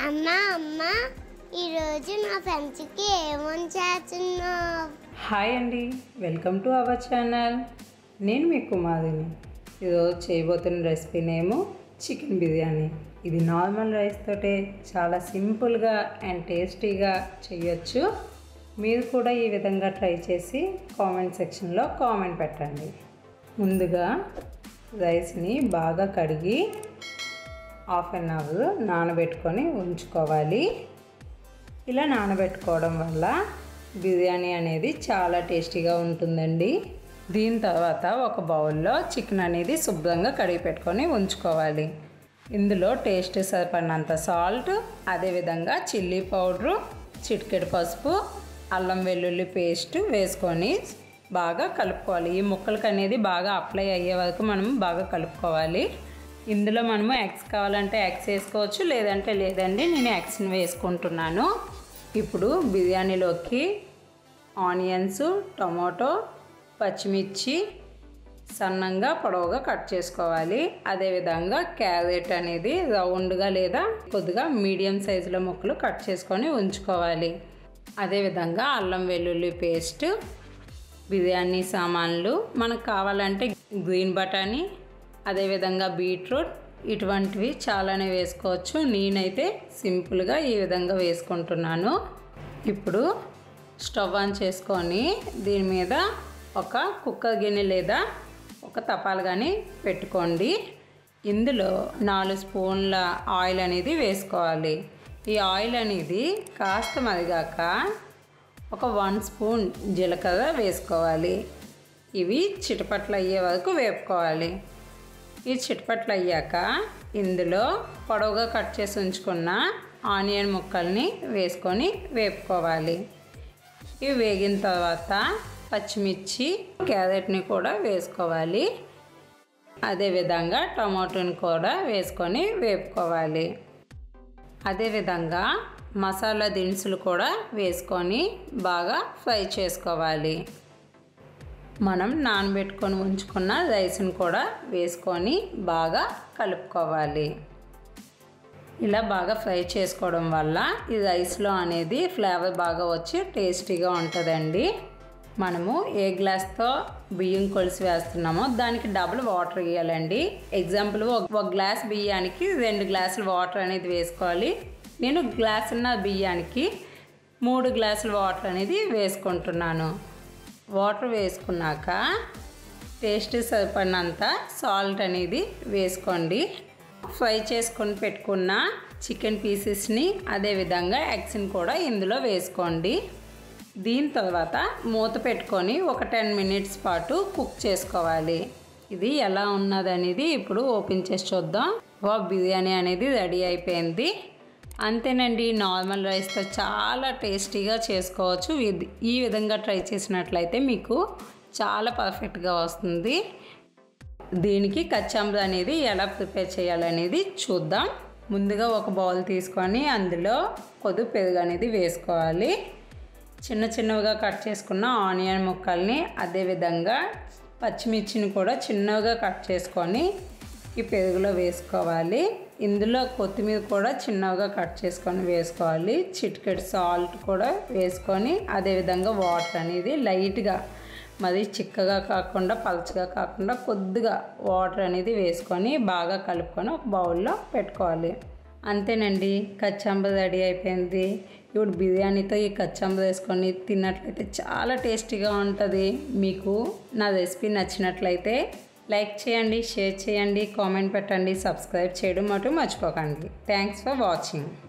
అమ్మా అమ్మా ఈరోజు నా ఫ్రెండ్స్కి ఏమని చేస్తున్నావు? హాయ్ అండి, వెల్కమ్ టు అవర్ ఛానల్. నేను మీ కుమారిని. ఈరోజు చేయబోతున్న రెసిపీ నేమో చికెన్ బిర్యానీ. ఇది నార్మల్ రైస్ తోటే చాలా సింపుల్గా అండ్ టేస్టీగా చేయొచ్చు. మీరు కూడా ఈ విధంగా ట్రై చేసి కామెంట్ సెక్షన్లో కామెంట్ పెట్టండి. ముందుగా రైస్ని బాగా కడిగి హాఫ్ అన్ అవర్ నానబెట్టుకొని ఉంచుకోవాలి. ఇలా నానబెట్టుకోవడం వల్ల బిర్యానీ అనేది చాలా టేస్టీగా ఉంటుందండి. దీని తర్వాత ఒక బౌల్లో చికెన్ అనేది శుభ్రంగా కడిగి పెట్టుకొని ఉంచుకోవాలి. ఇందులో టేస్ట్ సరిపడినంత సాల్ట్, అదేవిధంగా చిల్లీ పౌడరు, చిటికెడు పసుపు, అల్లం వెల్లుల్లి పేస్ట్ వేసుకొని బాగా కలుపుకోవాలి. ఈ ముక్కలకి అనేది బాగా అప్లై అయ్యే వరకు మనం బాగా కలుపుకోవాలి. ఇందులో మనము ఎగ్స్ కావాలంటే ఎగ్స్ వేసుకోవచ్చు, లేదంటే లేదండి, నేను ఎగ్స్ని వేసుకుంటున్నాను. ఇప్పుడు బిర్యానీలోకి ఆనియన్స్, టమాటో, పచ్చిమిర్చి సన్నంగా పొడవుగా కట్ చేసుకోవాలి. అదేవిధంగా క్యారెట్ అనేది రౌండ్గా లేదా కొద్దిగా మీడియం సైజులో ముక్కలు కట్ చేసుకొని ఉంచుకోవాలి. అదేవిధంగా అల్లం వెల్లుల్లి పేస్ట్, బిర్యానీ సామాన్లు మనకు కావాలంటే గ్రీన్ బటానీ, అదేవిధంగా బీట్రూట్, ఇటువంటివి చాలానే వేసుకోవచ్చు. నేనైతే సింపుల్గా ఈ విధంగా వేసుకుంటున్నాను. ఇప్పుడు స్టవ్ ఆన్ చేసుకొని దీని మీద ఒక కుక్కర్ గిన్నె లేదా ఒక తపాలు కానీ పెట్టుకోండి. ఇందులో 4 స్పూన్ల ఆయిల్ అనేది వేసుకోవాలి. ఈ ఆయిల్ అనేది కాస్త మరిగాక ఒక 1 స్పూన్ జీలకర్ర వేసుకోవాలి. ఇవి చిటపట్లు అయ్యే వరకు వేపుకోవాలి. ఈ చిటపట్లు అయ్యాక ఇందులో పొడవుగా కట్ చేసి ఉంచుకున్న ఆనియన్ ముక్కల్ని వేసుకొని వేపుకోవాలి. ఇవి వేగిన తర్వాత పచ్చిమిర్చి, క్యారెట్ని కూడా వేసుకోవాలి. అదేవిధంగా టమాటోని కూడా వేసుకొని వేపుకోవాలి. అదేవిధంగా మసాలా దినుసులు కూడా వేసుకొని బాగా ఫ్రై చేసుకోవాలి. మనం నానబెట్టుకొని ఉంచుకున్న రైస్ని కూడా వేసుకొని బాగా కలుపుకోవాలి. ఇలా బాగా ఫ్రై చేసుకోవడం వల్ల ఈ రైస్లో అనేది ఫ్లేవర్ బాగా వచ్చి టేస్టీగా ఉంటుందండి. మనము ఏ గ్లాస్తో బియ్యం కొలిసి వేస్తున్నామో దానికి డబుల్ వాటర్ వేయాలండి. ఎగ్జాంపుల్ ఒక గ్లాస్ బియ్యానికి 2 గ్లాసులు వాటర్ అనేది వేసుకోవాలి. నేను గ్లాసున్న బియ్యానికి 3 గ్లాసుల వాటర్ అనేది వేసుకుంటున్నాను. వాటర్ వేసుకున్నాక టేస్ట్ సరిపడినంత సాల్ట్ అనేది వేసుకోండి. ఫ్రై చేసుకొని పెట్టుకున్న చికెన్ పీసెస్ని, అదేవిధంగా ఎగ్స్ని కూడా ఇందులో వేసుకోండి. దీని తర్వాత మూత పెట్టుకొని ఒక 10 మినిట్స్ పాటు కుక్ చేసుకోవాలి. ఇది ఎలా ఉన్నదనేది ఇప్పుడు ఓపెన్ చేసి చూద్దాం. బిర్యానీ అనేది రెడీ అయిపోయింది. అంతేనండి, నార్మల్ రైస్తో చాలా టేస్టీగా చేసుకోవచ్చు. ఈ విధంగా ట్రై చేసినట్లయితే మీకు చాలా పర్ఫెక్ట్గా వస్తుంది. దీనికి కచ్చాంబర్ అనేది ఎలా ప్రిపేర్ చేయాలనేది చూద్దాం. ముందుగా ఒక బౌల్ తీసుకొని అందులో కొద్దిగా పెరుగు అనేది వేసుకోవాలి. చిన్న చిన్నగా కట్ చేసుకున్న ఆనియన్ ముక్కల్ని, అదేవిధంగా పచ్చిమిర్చిని కూడా చిన్నగా కట్ చేసుకొని ఈ పెరుగులో వేసుకోవాలి. ఇందులో కొత్తిమీర కూడా చిన్నగా కట్ చేసుకొని వేసుకోవాలి. చిటికెడు సాల్ట్ కూడా వేసుకొని, అదేవిధంగా వాటర్ అనేది లైట్గా, మరి చిక్కగా కాకుండా పలచగా కాకుండా కొద్దిగా వాటర్ అనేది వేసుకొని బాగా కలుపుకొని ఒక బౌల్లో పెట్టుకోవాలి. అంతేనండి, కచ్చాంబర్ రెడీ అయిపోయింది. ఇప్పుడు బిర్యానీతో ఈ కచ్చాంబర్ వేసుకొని తిన్నట్లయితే చాలా టేస్టీగా ఉంటుంది. మీకు నా రెసిపీ నచ్చినట్లయితే లైక్ చేయండి, షేర్ చేయండి, కామెంట్ పెట్టండి, సబ్స్క్రైబ్ చేయడం మటు మర్చిపోకండి. Thanks for watching.